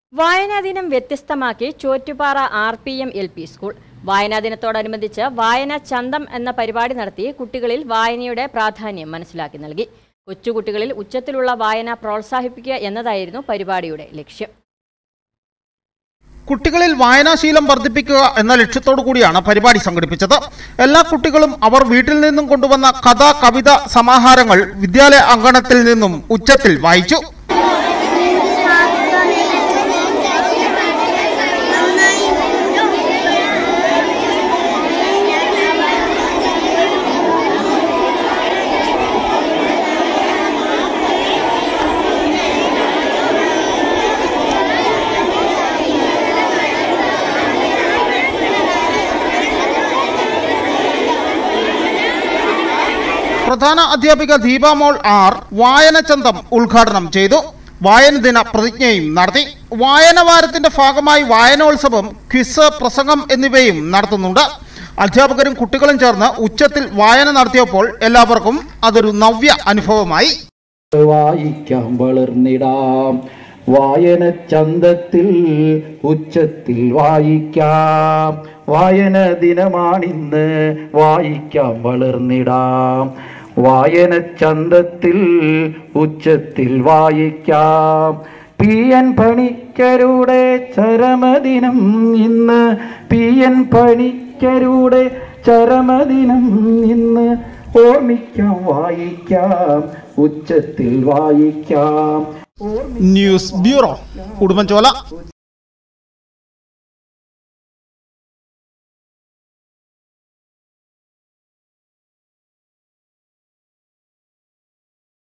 വായനാദിനം വ്യത്യസ്തമാക്കി Chottupara RPM LP school. വായനാദിനത്തോടനുബന്ധിച്ച് വായന ചന്തം എന്ന പരിപാടി നടത്തി കുട്ടികളിൽ വായനയുടെ പ്രാധാന്യം മനസ്സിലാക്കി നൽകി. കൊച്ചുകുട്ടികളിൽ ഉച്ചത്തിലുള്ള വായന പ്രോത്സാഹിപ്പിക്കുക എന്നതായിരുന്നു പരിപാടിയുടെ ലക്ഷ്യം. കുട്ടികളിൽ വായനാശീലം വർദ്ധിപ്പിക്കുക എന്ന ലക്ഷ്യത്തോടു കൂടിയാണ് പരിപാടി സംഘടിപ്പിച്ചത്. എല്ലാ കുട്ടികളും അവർ വീട്ടിൽ നിന്നും കൊണ്ടുവന്ന കഥ, കവിത സമാഹാരങ്ങൾ വിദ്യാലയ അങ്കണത്തിൽ നിന്നും ഉച്ചത്തിൽ വായിച്ചു. പ്രധാന അധ്യാപിക ദീപാമോൾ R വായനചന്തം ഉദ്ഘാടനം ചെയ്തു. വായനദിന പ്രതിജ്ഞയും നടത്തി. വായനവാരത്തിന്റെ ഭാഗമായി വായനോത്സവം, ക്വിസ്, പ്രസംഗം എന്നിവയും നടത്തുന്നുണ്ട്. അധ്യാപകരും കുട്ടികളും ചേർന്ന് ഉച്ചത്തിൽ വായന നടത്തിയപ്പോൾ എല്ലാവർക്കും അതൊരു നവ്യ അനുഭവമായി. വായിക്കാം വളർന്നിടാം, വായന ചന്തത്തിൽ ഉച്ചത്തിൽ വായിക്കാം, വായന ദിനമാണിന്ന് വായിക്കാം വളർന്നിടാം, വായന ചന്തത്തിൽ ഉച്ചത്തിൽ വായിക്കാം. PN പണിക്കരുടെ ചരമദിനം ഇന്ന്, PN പണിക്കരുടെ ചരമദിനം ഇന്ന്, ഓർമ്മിക്കാം വായിക്കാം ഉച്ചത്തിൽ വായിക്കാം. News bureau, Udumbanchola.